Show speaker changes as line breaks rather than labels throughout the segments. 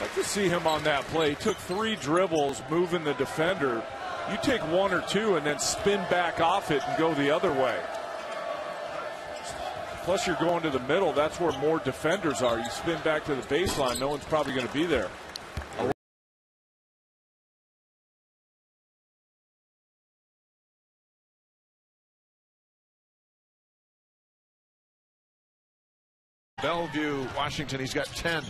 Like to see him on that play. He took 3 dribbles, moving the defender. You take 1 or 2 and then spin back off it and go the other way. Plus, you're going to the middle. That's where more defenders are. You spin back to the baseline. No one's probably going to be there.
Bellevue, Washington, he's got 10.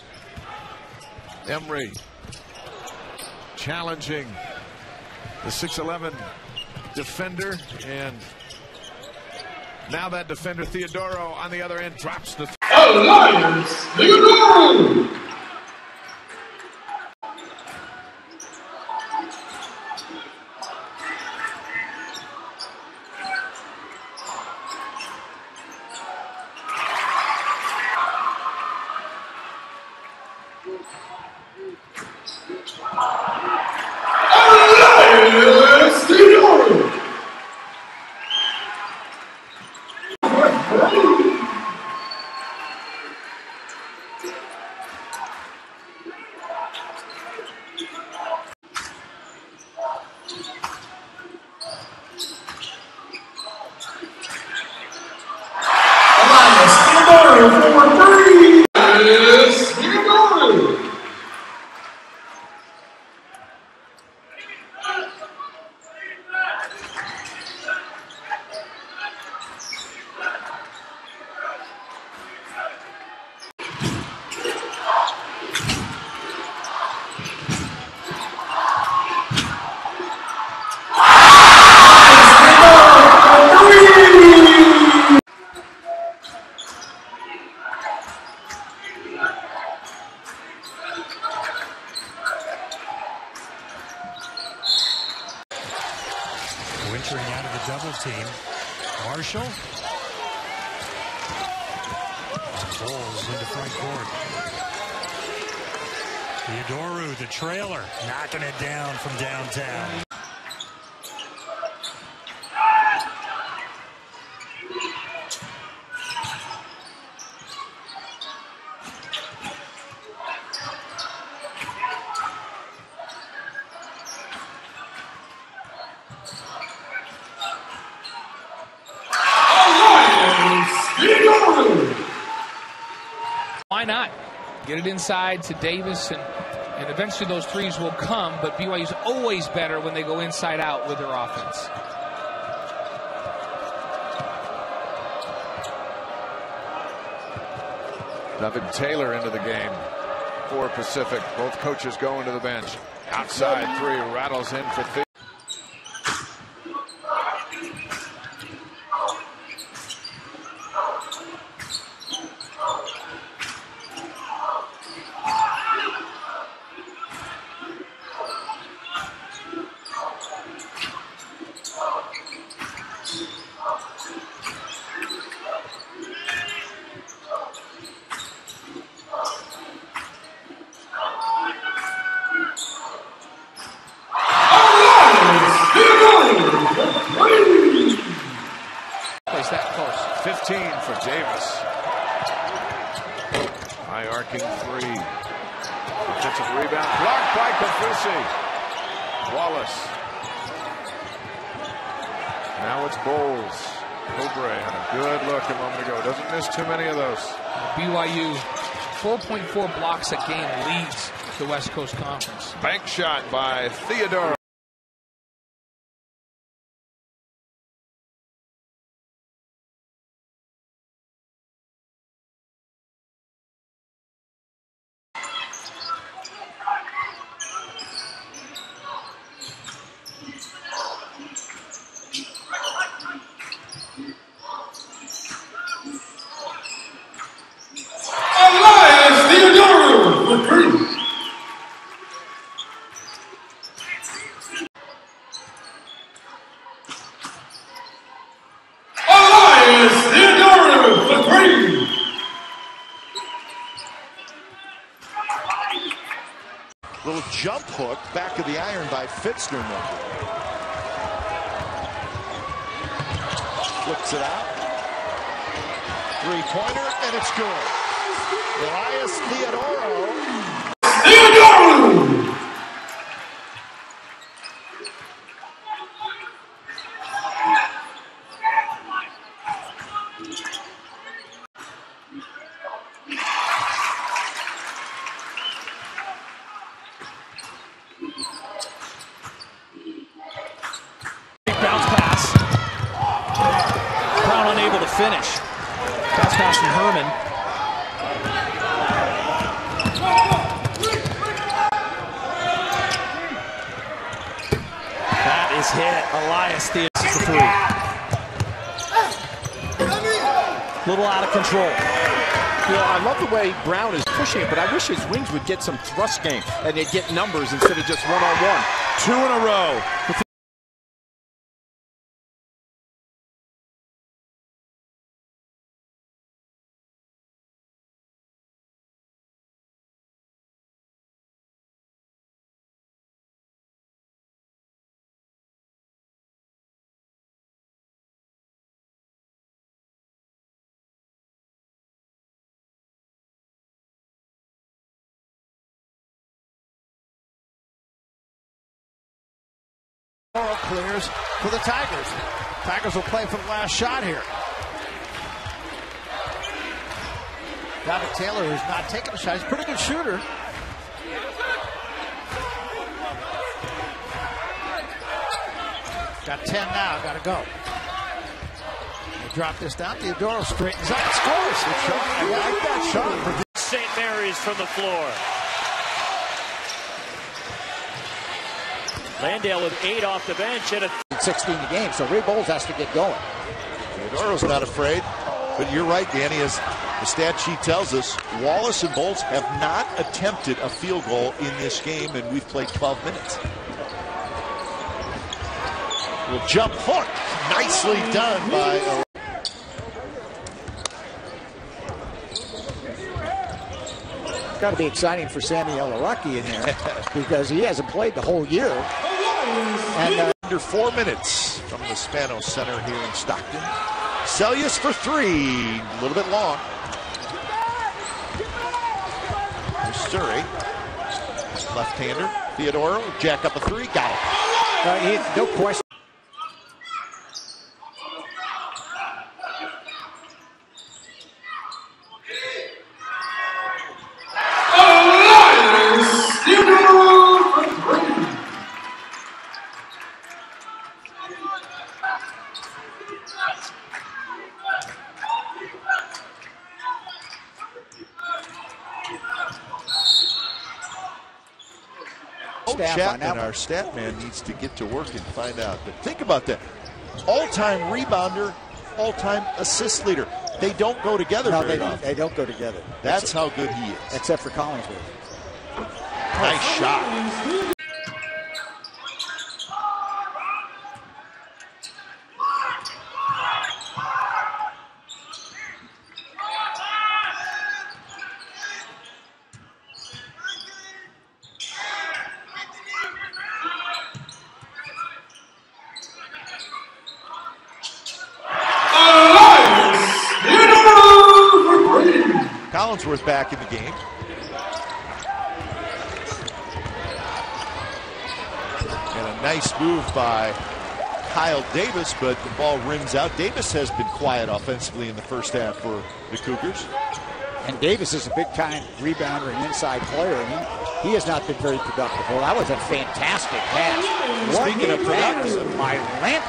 Emery challenging the 6'11" defender, and now that defender Theodoro on the other end drops the
Alliance Theodoro. Alliance Theodoro.
Wintering out of the double team. Marshall. Bulls into front court. Theodoro, the trailer, knocking it down from downtown.
Why not? Get it inside to Davis, and eventually those threes will come, but BYU's always better when they go inside out with their offense.
Devin Taylor into the game for Pacific. Both coaches going to the bench. Outside 3 rattles in for Theo.
That close.
15 for Davis. High arcing 3. Defensive rebound blocked by Kaufusi. Wallace. Now it's Bowles. Cobre had a good look a moment ago. Doesn't miss too many of those.
BYU 4.4 blocks a game leads the West Coast Conference.
Bank shot by Theodoro.
Little jump hook, back of the iron by Fitzner. Flips it out. 3-pointer, and it's good. Elias Theodoro.
That's pass from Herman. That is hit. Elias Theodore is the three. Little out of control.
You know, I love the way Brown is pushing it, but I wish his wings would get some thrust game and they'd get numbers instead of just one-on-one.
2 in a row.
Clears for the Tigers. Tigers will play for the last shot here. David Taylor, who's not taking a shot, he's a pretty good shooter. Got 10 now, got to go. They drop this down. Theodoro straightens up and scores. Good shot. I like that shot.
St. Mary's from the floor. Landale with 8 off the bench and
16 a game, so Ray Bowles has to get going.
Theodoro's not afraid, but you're right, Danny, as the stat sheet tells us, Wallace and Bowles have not attempted a field goal in this game, and we've played 12 minutes. Well, jump hook, nicely done by...
It's got to be exciting for Sammy Elaraki in there because he hasn't played the whole year.
And under 4 minutes from the Spanos Center here in Stockton. Celius for 3, a little bit long. Here's Surrey, left-hander. Theodoro, jack up a 3, got it.
No question.
Chapman, our stat man, needs to get to work and find out. But think about that. All-time rebounder, all-time assist leader. They don't go together very often.
They don't go together.
That's how good he is.
Except for Collinsworth.
Nice shot. Collinsworth back in the game. And a nice move by Kyle Davis, but the ball rims out. Davis has been quiet offensively in the first half for the Cougars.
And Davis is a big-time rebounder and inside player, and he has not been very productive. Well, that was a fantastic pass.
Speaking of productive,
my lamp.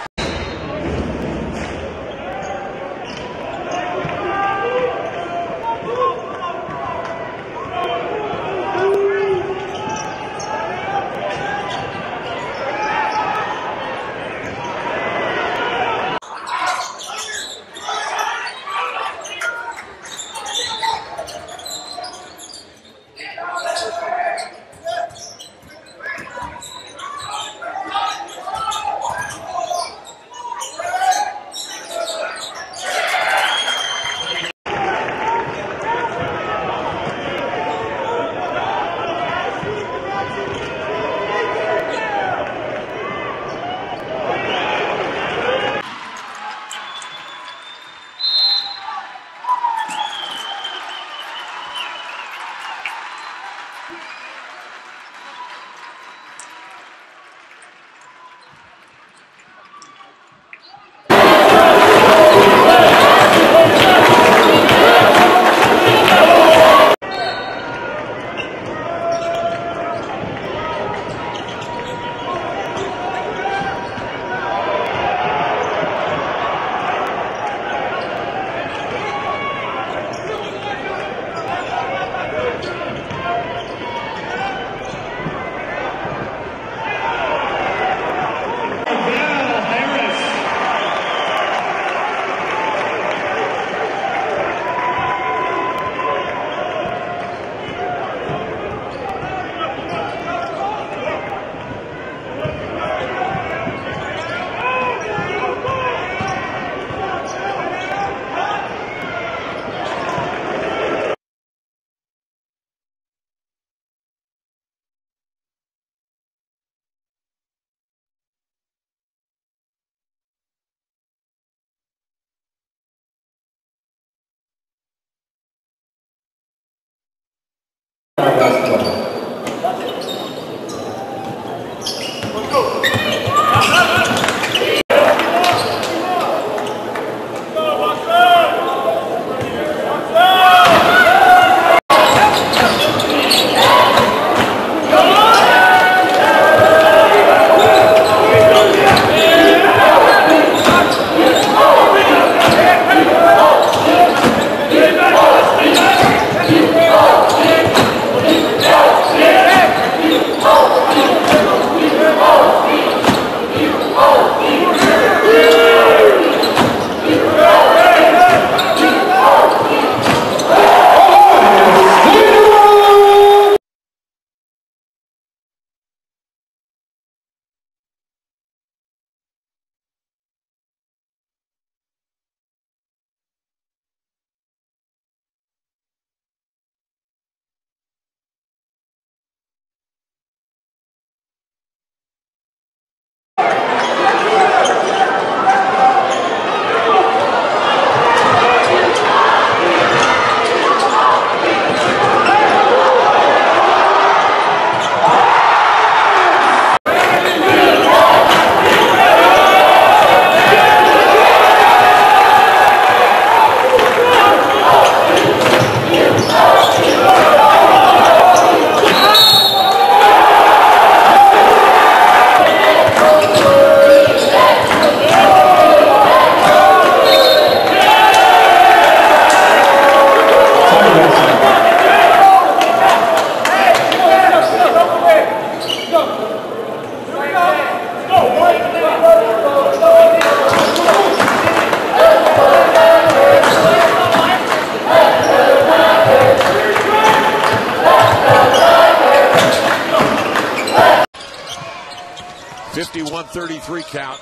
51-33 count,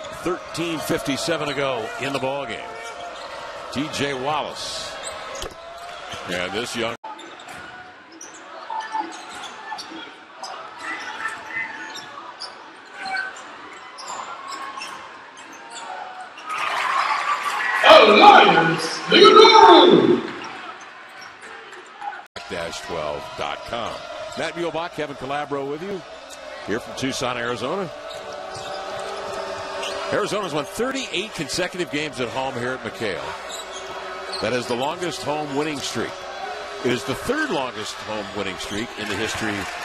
13:57 to go in the ball game. TJ Wallace. Yeah, this young.
Alliance Leonardo.
-12.com. Matt Muehlbach, Kevin Calabro with you here from Tucson, Arizona. Arizona's won 38 consecutive games at home here at McKale. That is the longest home winning streak. It is the third longest home winning streak in the history